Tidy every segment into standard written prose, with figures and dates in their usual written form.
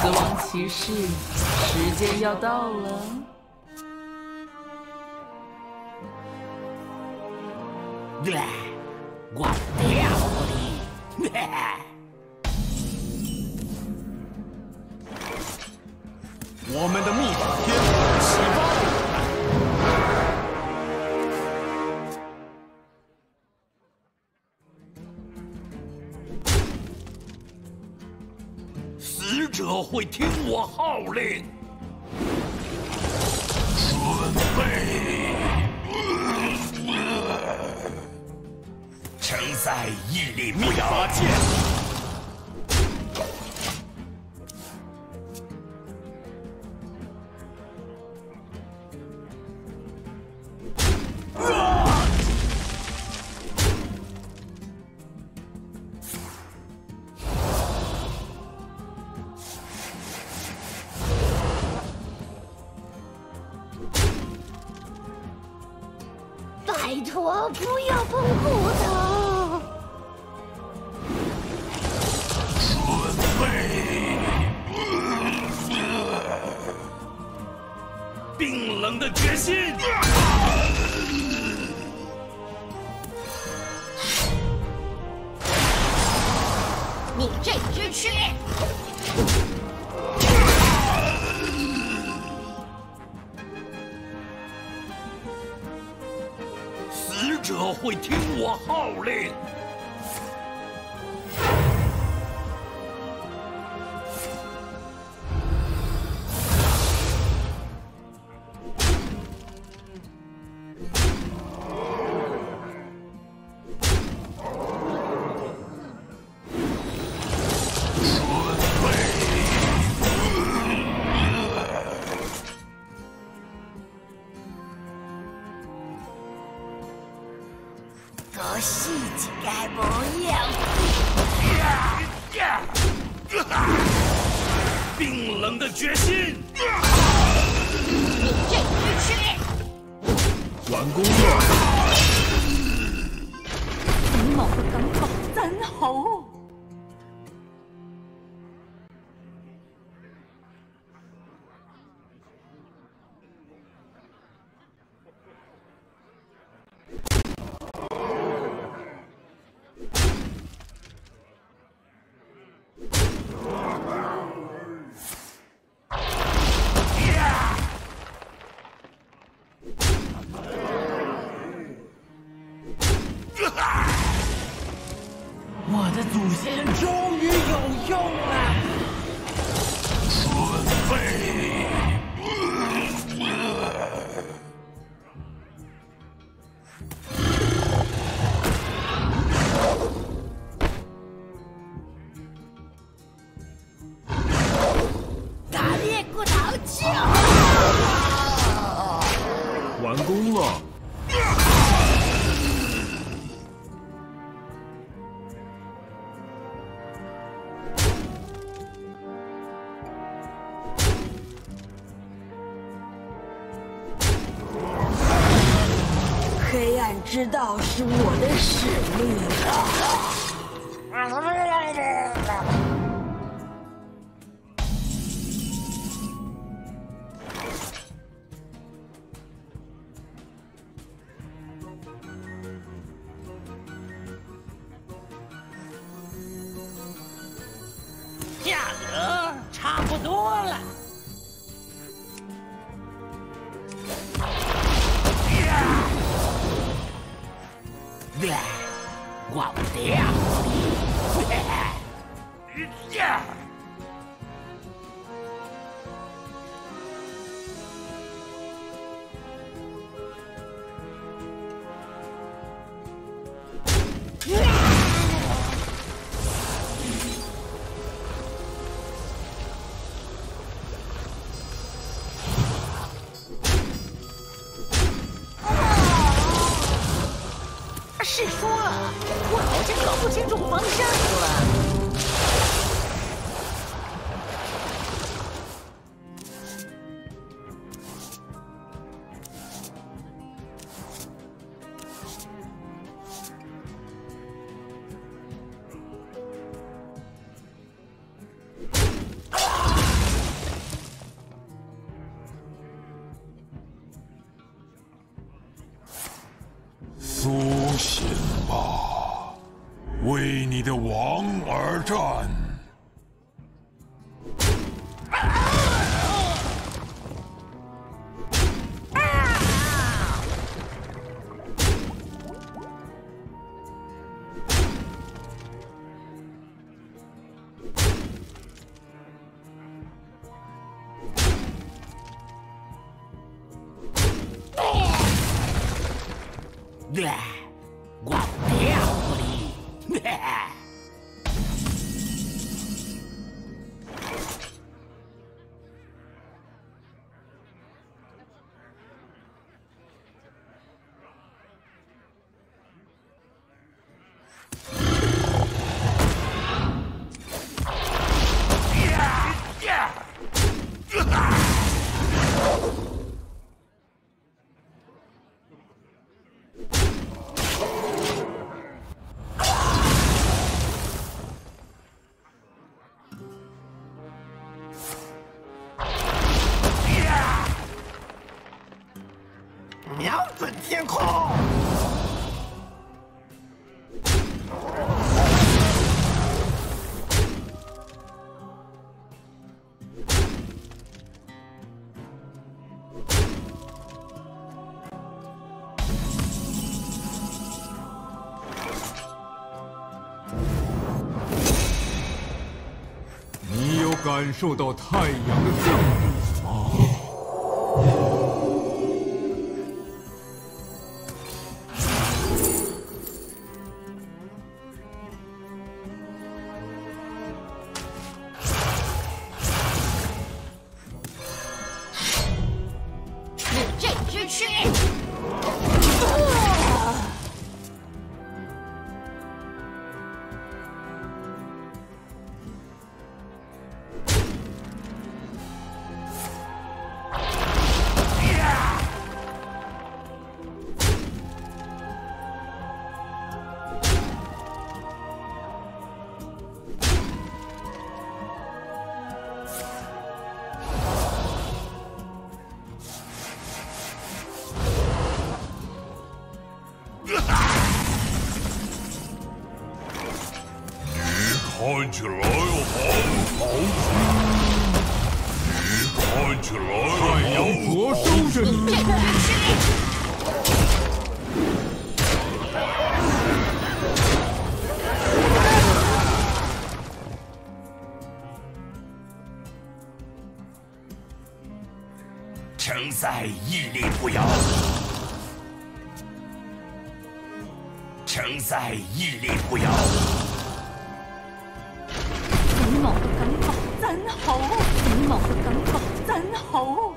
死亡骑士，时间要到了。 忘掉你！我们的秘宝天赋启发。死者会听我号令。准备。承载一粒秘法剑。 拜托，不要碰骨头！ 准备！冰冷的决心！ 你这只蛆！ 死者会听我号令。 个细节该不要。 冰冷的决心！ 你这只蛆！ 完工了。 等某個感覺真好。 我的祖先终于有用了！ 准备！ 打猎骨头球！ 完工了。 黑暗之道是我的使命。 价格差不多了。 忘掉你！ 是说了，我已经搞不清楚方向了。 行吧，为你的王而战。 我屌你！ 瞄准天空！ 你有感受到太阳的重力吗？ 看起来很好吃，你看起来太阳灼烧着你。 承载屹立不摇，承载屹立不摇。 你冇嘅感覺真好，你冇嘅感覺真好。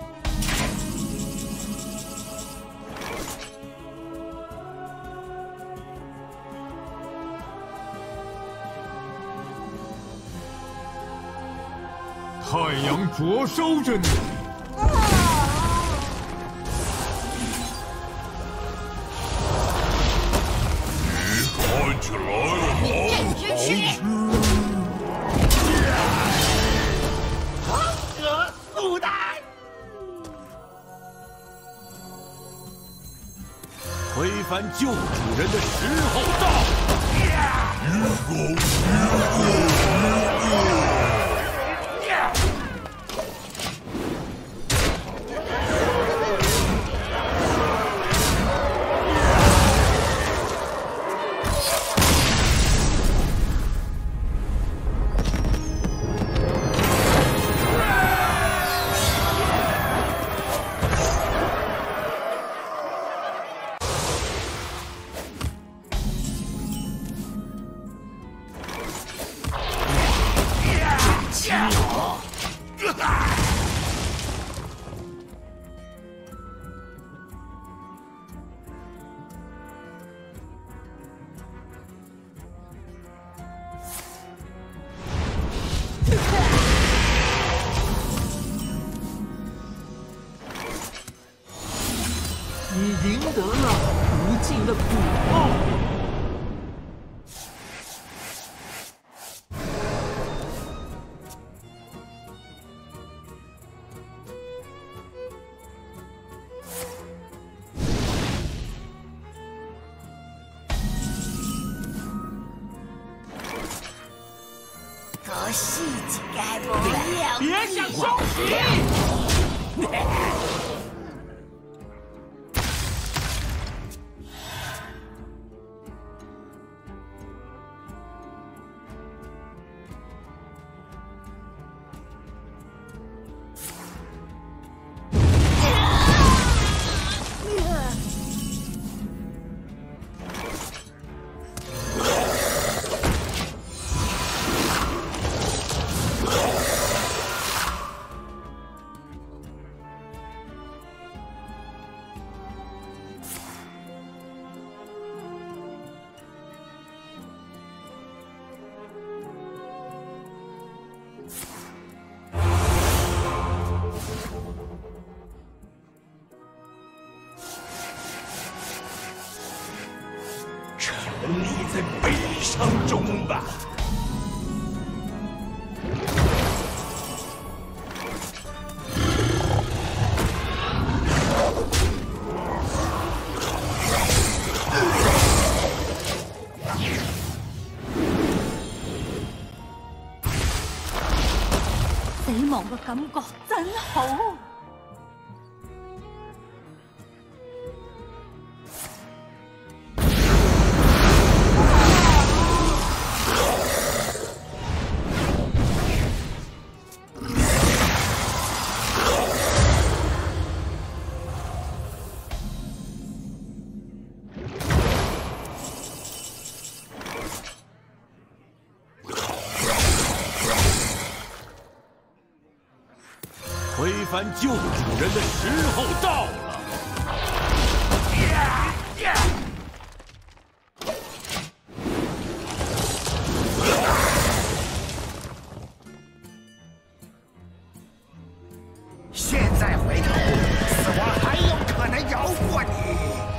太阳灼烧着你。 看起来很好吃。 黄河速丹， 推翻旧主人的时候到。 你赢得了无尽的苦报。 细节不了。 别想休息！ 沉溺在悲伤中吧。 死亡嘅感覺真好。 推翻旧主人的时候到了。 现在回头，死亡还有可能饶过你。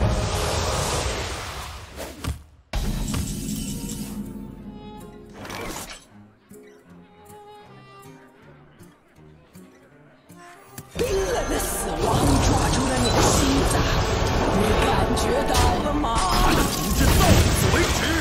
冰冷的死亡抓住了你的心脏，你感觉到了吗？ 他的统治到此为止。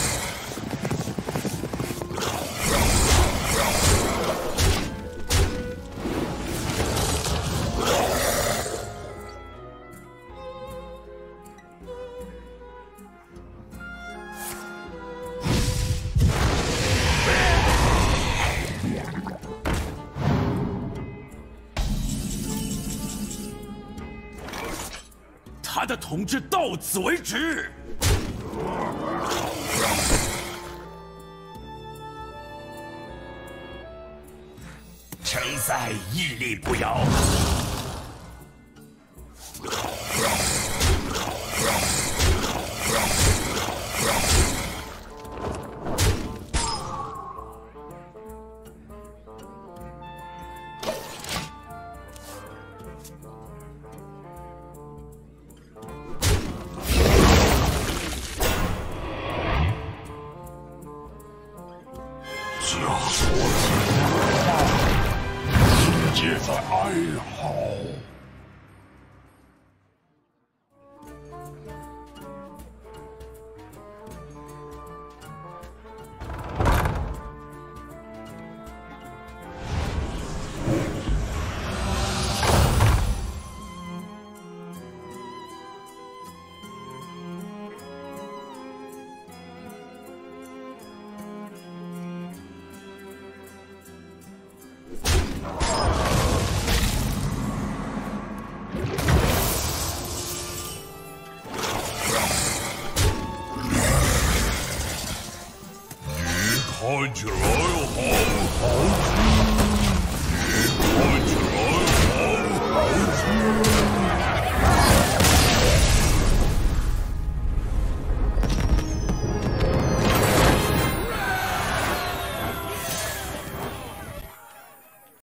他的统治到此为止。 承载屹立不摇。枷锁世界在哀嚎。看起来